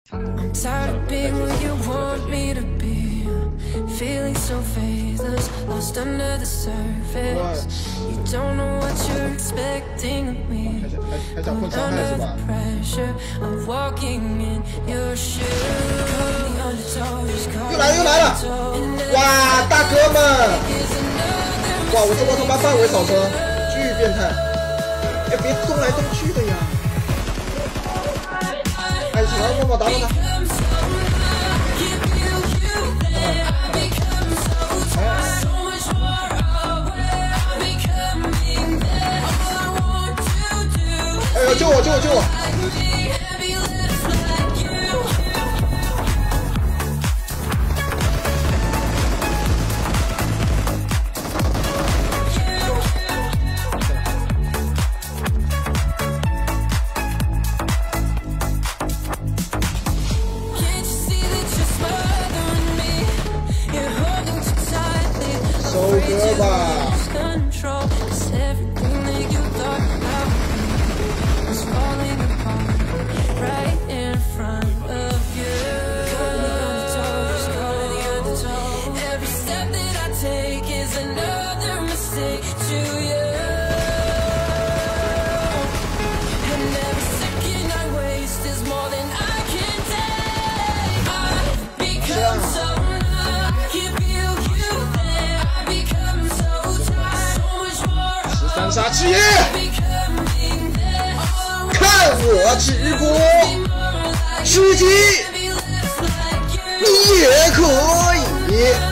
I'm tired of being what you want me to be. Feeling so faithless, lost under the surface. You don't know what you're expecting of me. I'm under the pressure of walking in your shoes. 又来了！哇，大哥们！哇，我他妈范围扫车，巨变态！哎，别动来动去的呀！哎，小孩帮我打他！哎呦，救我！收割吧！杀之夜，看我直播，吃鸡你也可以。